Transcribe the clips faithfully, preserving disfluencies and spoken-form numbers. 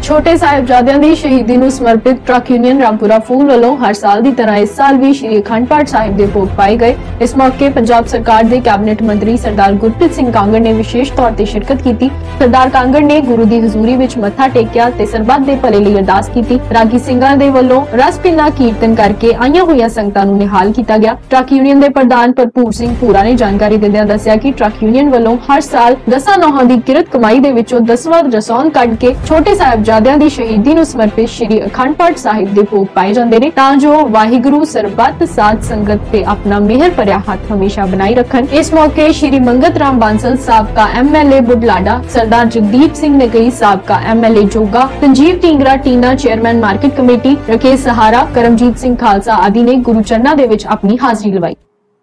छोटे साहिबजादियां दी शहीदी नूं समर्पित ट्रक यूनियन रामपुरा फूल वालों हर साल की तरह इस साल भी श्री अखंड पाठ साहिब के भोग पाए गए। इस मौके पंजाब सरकार के कैबिनेट मंत्री सरदार गुरप्रीत सिंह कांगड़ ने विशेष तौर पर शिरकत की। सरदार कांगड़ ने गुरु की हजूरी विच मत्था टेकिया ते सरबत दे भले लई अरदास की। रागी सिंघां दे वल्लों रस पिंदा कीर्तन करके आईयां होईयां संगतां नूं निहाल किया गया। ट्रक यूनियन के प्रधान भरपूर सिंह भूरा ने जानकारी दिंदिआं दस्सिया कि ट्रक यूनियन वल्लों हर साल दसां नौहां दी किरत कमाई दे विचों दसवां रसौन कढ के छोटे साहिबजादियां दी शहीदी नूं समर्पित श्री अखंड पाठ साहिब दे भोग पाए जांदे ने तां जो वाहिगुरू सरबत साध संगत ते अपना मेहर भरिया हाथ हमेशा बनाई रखन। इस मौके श्री मंगत राम बांसल साहब का एम एल ए बुढलाडा, सरदार जगदीप सिंह नगई साहब का M L A Joga, Sanjeev Tingra Tina chairman market committee, Rakesh Sahara, Karamjit Singh Khalsa आदि ने गुरु चरणा दे विच अपनी हाजिरी लवाई।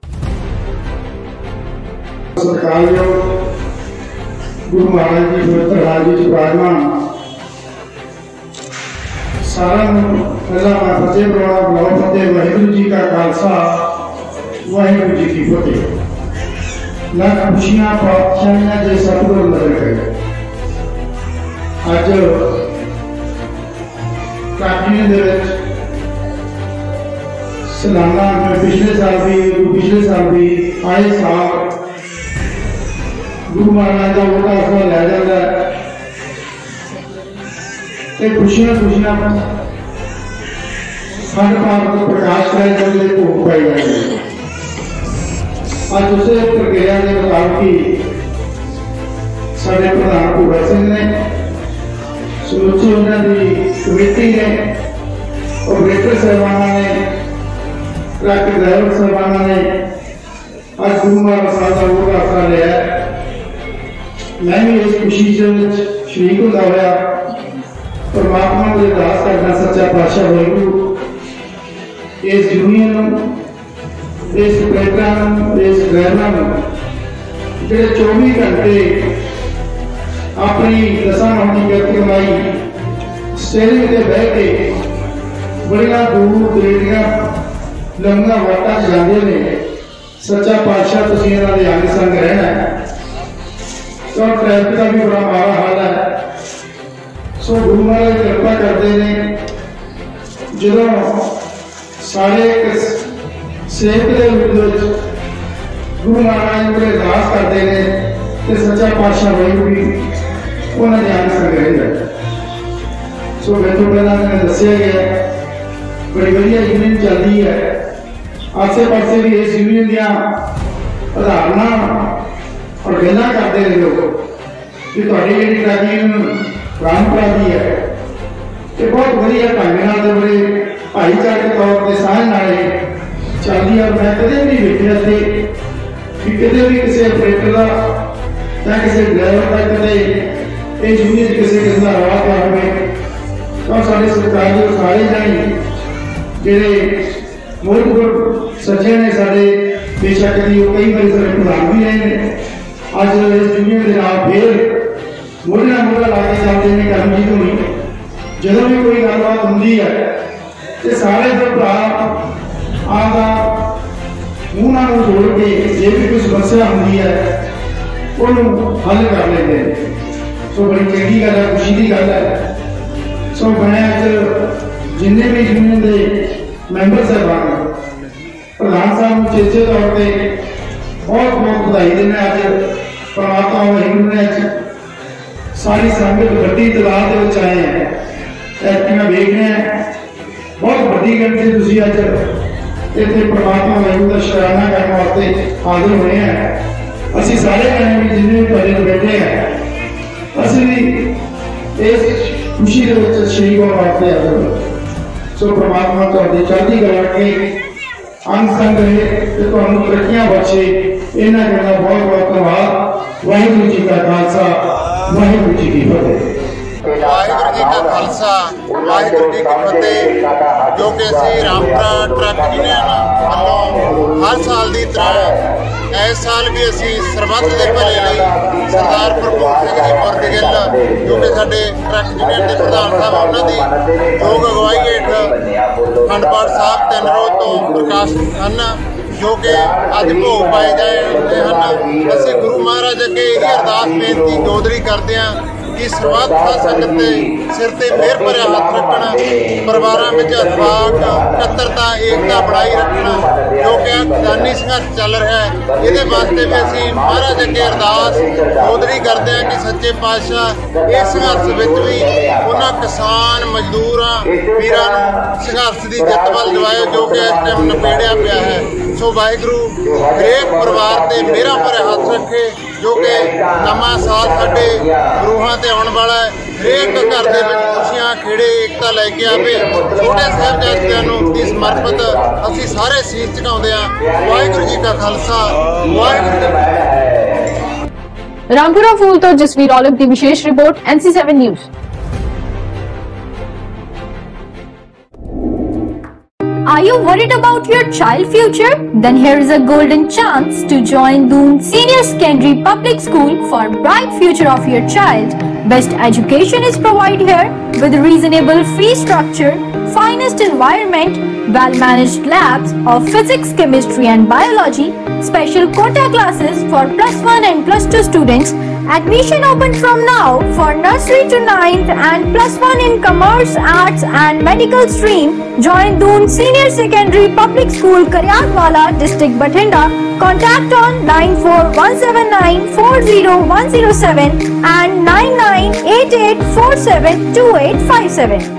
गुरु महाराज जी पवित्र हाजिरी च विराजमान सारा पहला मैं फतेह बुलाना बुलाओ फतेह। वाहिगुरू जी का खालसा वाहिगुरू जी की फतेह। ना खुशियां पातशाहियां जे सतगुरु नजर गए। अज काफी दे विच सालाना पिछले साल भी पिछले साल भी आए साल गुरु महाराज का वोटा असला लै जाता है। खुशियां खुशियां खंड पाठ को प्रकाश कराए भोग पाई जाए। अज उस प्रक्रिया के मुताबिक ही साडे प्रधान भूरा सिंह ने समूची उन्होंने कमेटी ने ऑपरेटर साहबाना ने ट्रक ड्राइवर साहबाना ने अज गुरु महाराज साहब का वोट आसरा लिया। मैं भी इस खुशी शरीक होता हुआ परमात्मा को अरदास करना सच्चा पातशाह वाहिगुरू इस यूनियन इस ऑपरेटर इस ड्राइवर जो चौबीस घंटे अपनी दसा नौ की किरत कमाई स्टेरिंग से बह के बड़िया दूर दरेड़िया लंबा वाटा चलाते हैं। सच्चा पातशाह तुसीं इन्हां दे अंग संग रहना है। तो ट्रैफिक का भी बड़ा माड़ा हाल है। सो गुरु महाराज कृपा करते हैं जो सारे सेवक के रूप गुरु महाराज को अरदास करते हैं तो सच्चा पातशाह वाहिगुरू भी उन्होंने अंग संग रहिंदा। सो मैं तो पहला मैंने दसिया गया बड़ी वधिया यूनियन चलती है। आसे पासे भी इस यूनियन दियां उदाहरणा और गल्लां करते हैं लोग कि तुहाडी जिहड़ी ट्रक रामपुरा की है ये बहुत वधिया ढंग नाल ते बड़े भाईचारक तौर पर साझ नाल चलती है। मैं कदे भी वेखिया सी कि कदे भी किसी ऑपरेटर का या किसी ड्राइवर का कदे ये यूनियन किसी किस्म का रवा पिया होवे तो साडे सरकार दे सारे जाने जिहड़े मुल्क सज्जन ने साडे बेशक कई बार साडे प्रधान भी रहे हैं। अज इस यूनियन के नाल फिर मोढ़ा मोढ़ा ला के चलते हैं। करमजीत होनी जो भी कोई गलबात होंगी है तो सारे फिर भरा आपका मूँह जोड़ के जो भी कोई समस्या होंगी है उन्होंने हल कर लेते हैं। सो बड़ी चंगी गल है, खुशी की गल है। सो मैं अज जिन्हें भी यूनियन के मैंबर साहबान प्रधान साहब को चेचे तौर पर बहुत बहुत बधाई देना। अज परमात्मा वाहिगुरू ने सारी संगत बड़ी तादाद के आए हैं। ऐसे मैं देख रहे हैं बहुत बड़ी गिनती तुम अज इतने परमात्मा वाहिगुरू का शुकराना करने वास्ते हाजिर होए हैं। असी सारे जने भी जिन्हें भी पहले बैठे हैं असी भी इस खुशी के शरीक होने वास्ते हाजिर हो। सो परमात्मा तुहाडी चढ़ती कला के अंग संग रहे तो तुहानू तरक्कियां बख्शे। इन्हां कहना बहुत बहुत धन्यवाद। वाहिगुरू जी का खालसा वाहिगुरू जी की फतेह। वाहिगुरू जी का खालसा वाहिगुरू जी की फतेह। जो कि असीं रामपुरा ट्रक यूनियन वालों हर साल की तरह इस साल भी असीं सरबत के भले लई सरदार भरपूर सिंह जी पुरगिल जो कि साडे ट्रक यूनियन के प्रधान साहब उन्होंने योग अगवाई हेठ अखंड पाठ साहब तीन रोज तो प्रकाश हैं जो कि अज भोग पाए जाते हैं। असीं गुरु महाराज अगे यही अरदास बेनती जोदरी करते हैं कि ਸਰਬੱਤ ਸਾਧ ਸੰਗਤ ਦੇ ਸਿਰ ਤੇ ਮਿਹਰ ਭਰਿਆ ਹੱਥ ਰੱਖਣਾ, ਪਰਿਵਾਰਾਂ ਵਿੱਚ ਅਥਵਾਕ ਇਕੱਤਰਤਾ ਏਕਤਾ ਬਣਾਈ ਰੱਖਣਾ, ਜੋ ਕਿ ਖਜ਼ਾਨੀ ਸੰਘਰਸ਼ ਚੱਲ ਰਿਹਾ ਹੈ। ਇਹਦੇ ਵਾਸਤੇ ਵੀ ਅਸੀਂ ਮਹਾਰਾਜ ਅੱਗੇ ਅਰਦਾਸ ਬੋਦਰੀ ਕਰਦੇ ਹਾਂ ਕਿ ਸੱਚੇ ਪਾਤਸ਼ਾਹ ਇਸ ਸੰਘਰਸ਼ ਵਿੱਚ ਵੀ ਉਹਨਾਂ ਕਿਸਾਨ ਮਜ਼ਦੂਰਾਂ ਵੀਰਾਂ ਨੂੰ ਸੰਘਰਸ਼ ਦੀ ਜਿੱਤ ਵੱਲ ਦਿਵਾਏ ਜੋ ਕਿ ਇਸ ਟਾਈਮ ਨਿਬੇੜਿਆ ਪਿਆ ਹੈ। ਸੋ ਵਾਹਿਗੁਰੂ ਹਰੇਕ ਪਰਿਵਾਰ ਤੇ ਮਿਹਰਾਂ ਭਰੇ ਹੱਥ ਰੱਖੇ, ਜੋ ਕਿ ਨਵਾਂ ਸਾਲ ਸਾਡੇ ਰੂਹਾਂ ਤੇ ਆਉਣ ਵਾਲਾ ਹੈ। ਹਰੇਕ ਘਰ ਦੇ ਵਿੱਚ ਖੁਸ਼ੀਆਂ ਖੇੜੇ ਏਕਤਾ ਲੈ ਕੇ ਆਵੇ। ਛੋਟੇ ਸਾਹਿਬਜ਼ਾਦਿਆਂ ਨੂੰ ਦੀ ਸਮਰਪਿਤ ਅਸੀਂ ਸਾਰੇ ਸੀਸ ਝੁਕਾਉਂਦੇ ਹਾਂ। ਵਾਹਿਗੁਰੂ ਜੀ ਕਾ ਖਾਲਸਾ, ਵਾਹਿਗੁਰੂ ਜੀ ਕੀ ਫਤਿਹ। ਰਾਮਪੁਰਾ ਫੂਲ ਤੋਂ ਜਸਵੀਰ ਔਲਖ ਦੀ ਵਿਸ਼ੇਸ਼ report N C seven news. Are you worried about your child future? Then here is a golden chance to join Doon Senior Secondary Public School for bright future of your child. Best education is provided here with reasonable fee structure, finest environment, well-managed labs of physics, chemistry and biology, special quota classes for plus one and plus two students. Admission open from now for nursery to ninth and plus one in commerce, arts and medical stream. Join Doon Senior Secondary Public School, Karyatwala, District Bathinda. Contact on nine four one seven nine four zero one zero seven and nine nine eight eight four seven two eight five seven.